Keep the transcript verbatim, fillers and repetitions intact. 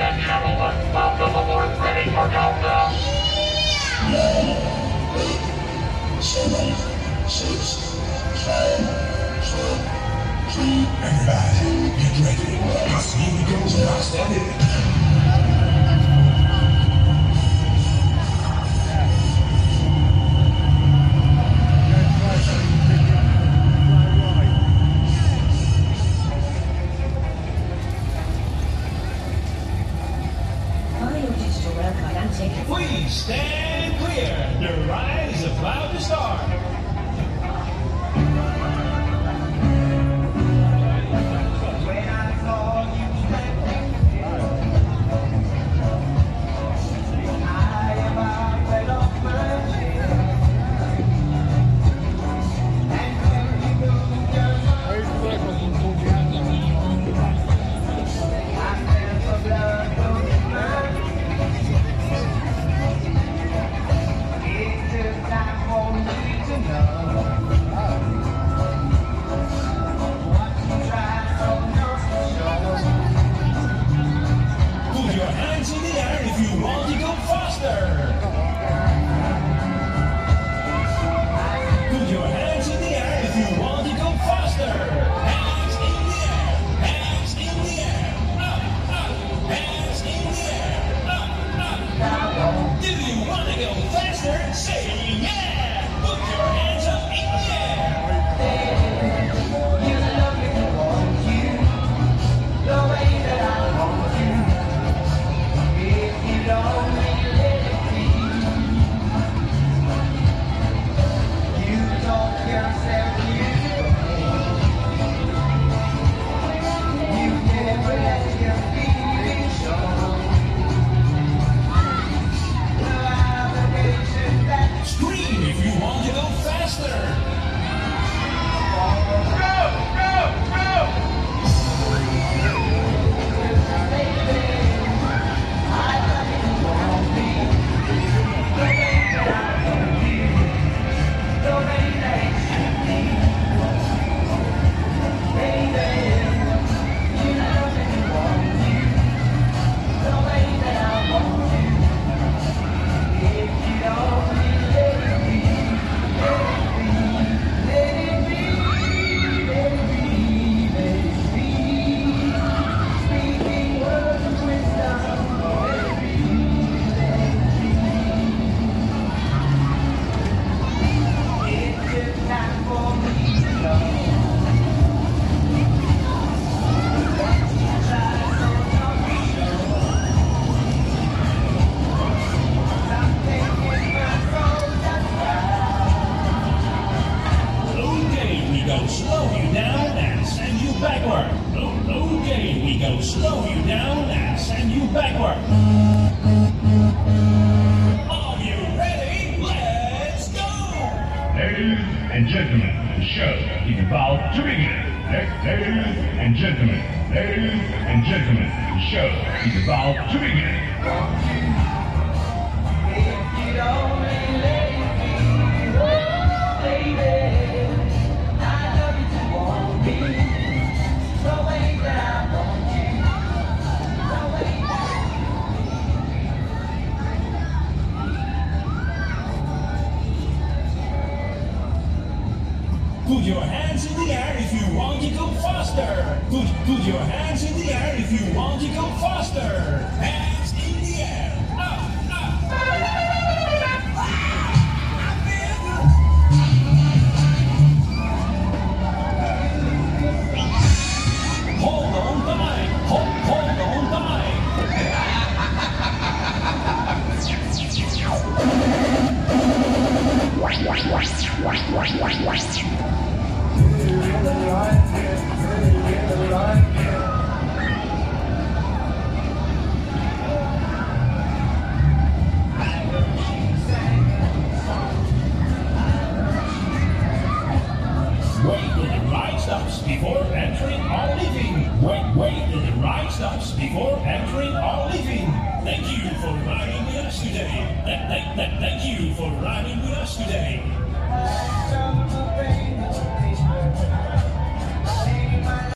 and gentlemen, welcome aboard. Ready for countdown. Nine, eight, seven, six, five, four, three. Everybody, get ready. Cause here we go. Now stand in. Please stand clear. The ride is about to start. When I saw you standing, I am afraid of mercy. And when you move your I felt the blood go burn. Put your hands in the air if you want to go faster. Put your hands in the air if you want to go faster. Hands in the air, hands in the air, up, up, hands in the air, up, up. Do you want to go faster? Say yeah. Put your hands up in the air. You love me, I want you the way that I want you. If you don't let it be, you talk yourself beautiful. You never let your feelings show. The obligation that scream if you want to go faster. Slow you down and send you backward. Oh, okay, we go slow you down and send you backward. Are you ready? Let's go! Ladies and gentlemen, the show is about to begin. Ladies and gentlemen, ladies and gentlemen, the show is about to begin. If you only let it be, oh, baby. Put your hands in the air if you want to go faster. Put, put your hands in the air if you want to go faster. Hands in the air. Up, up. Hold on tight. Hold, hold on tight. Before entering or leaving. Wait, wait till the ride stops before entering or leaving. Thank you for riding with us today. Thank, thank, thank you for riding with us today.